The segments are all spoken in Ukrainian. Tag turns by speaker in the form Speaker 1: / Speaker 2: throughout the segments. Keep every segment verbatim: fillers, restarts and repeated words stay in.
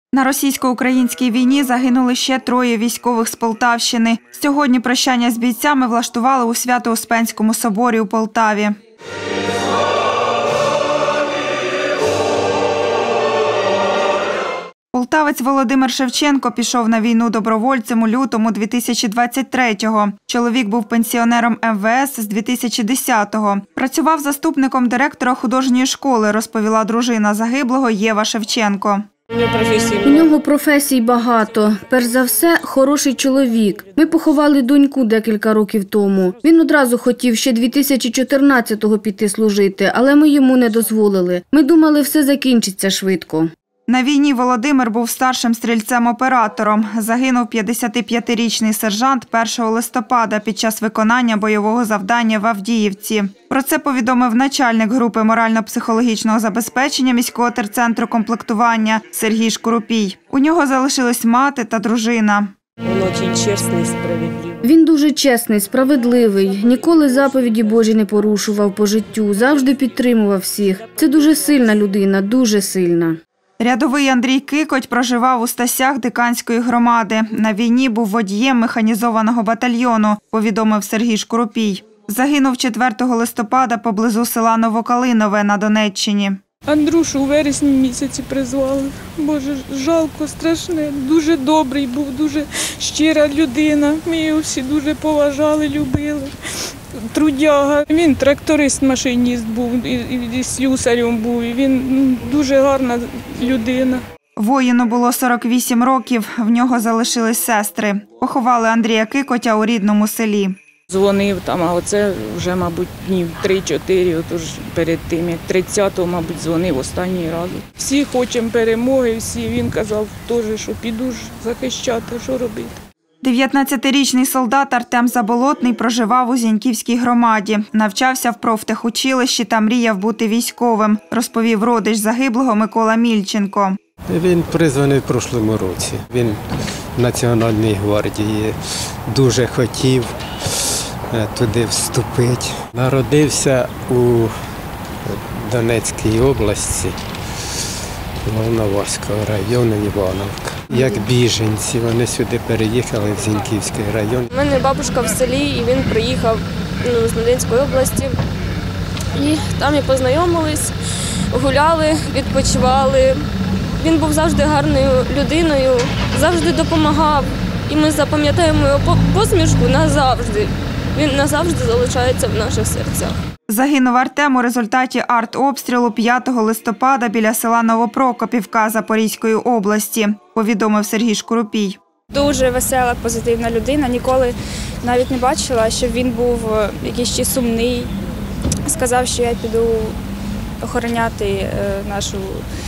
Speaker 1: На російсько-українській війні загинули ще троє військових з Полтавщини. Сьогодні прощання з бійцями влаштували у Свято-Успенському соборі у Полтаві. Полтавець Володимир Шевченко пішов на війну добровольцем у лютому дві тисячі двадцять третього. Чоловік був пенсіонером ем ве ес з дві тисячі десятого. Працював заступником директора художньої школи, розповіла дружина загиблого Єва Шевченко.
Speaker 2: У нього професій багато. Перш за все, хороший чоловік. Ми поховали доньку декілька років тому. Він одразу хотів ще дві тисячі чотирнадцятого піти служити, але ми йому не дозволили. Ми думали, все закінчиться швидко.
Speaker 1: На війні Володимир був старшим стрільцем-оператором. Загинув п'ятдесятип'ятирічний сержант першого листопада під час виконання бойового завдання в Авдіївці. Про це повідомив начальник групи морально-психологічного забезпечення міського терцентру комплектування Сергій Шкурупій. У нього залишились мати та дружина.
Speaker 3: Він дуже чесний, справедливий.
Speaker 2: Він дуже чесний, справедливий. Ніколи заповіді Божі не порушував по життю, завжди підтримував всіх. Це дуже сильна людина, дуже сильна.
Speaker 1: Рядовий Андрій Кикоть проживав у Стасях Диканської громади. На війні був водієм механізованого батальйону, повідомив Сергій Шкурупій. Загинув четвертого листопада поблизу села Новокалинове на Донеччині.
Speaker 4: Андрюшу у вересні місяці призвали. Боже, жалко, страшне. Дуже добрий був, дуже щира людина. Ми його всі дуже поважали, любили. Трудяга. Він тракторист-машиніст був, і слюсарем був. Він дуже гарна людина.
Speaker 1: Воїну було сорок вісім років, в нього залишились сестри. Поховали Андрія Кикотя у рідному селі.
Speaker 4: Дзвонив там, а оце вже, мабуть, днів три-чотири, отож перед тим, як тридцятого, мабуть, дзвонив останній раз. Всі хочемо перемоги, всі. Він казав теж, що піду ж захищати, що робити.
Speaker 1: дев'ятнадцятирічний солдат Артем Заболотний проживав у Зіньківській громаді. Навчався в профтехучилищі та мріяв бути військовим, розповів родич загиблого Микола Мільченко.
Speaker 5: Він призваний в прошлому році. Він в Національній гвардії дуже хотів туди вступити. Народився у Донецькій області, Волноваського району, Івановка. Як біженці, вони сюди переїхали в Зіньківський район.
Speaker 6: У мене бабушка в селі, і він приїхав ну, з Донецької області. І там ми познайомились, гуляли, відпочивали. Він був завжди гарною людиною, завжди допомагав. І ми запам'ятаємо його посмішку назавжди. Він назавжди залишається в наших серцях.
Speaker 1: Загинув Артем у результаті артобстрілу п'ятого листопада біля села Новопрокопівка Запорізької області, повідомив Сергій Шкурупій.
Speaker 7: Дуже весела, позитивна людина. Ніколи навіть не бачила, що він був якийсь ще сумний. Сказав, що я піду охороняти нашу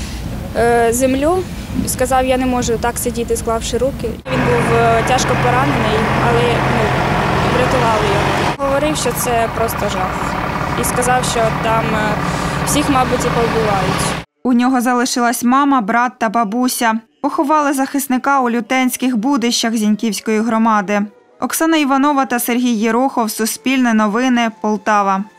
Speaker 7: землю. Сказав, я не можу так сидіти, склавши руки. Він був тяжко поранений, але ну, врятували його. Говорив, що це просто жах. І сказав, що там всіх, мабуть, і повбивають.
Speaker 1: У нього залишилась мама, брат та бабуся. Поховали захисника у Лютенських Будищах Зіньківської громади. Оксана Іванова та Сергій Єрохов. Суспільне новини. Полтава.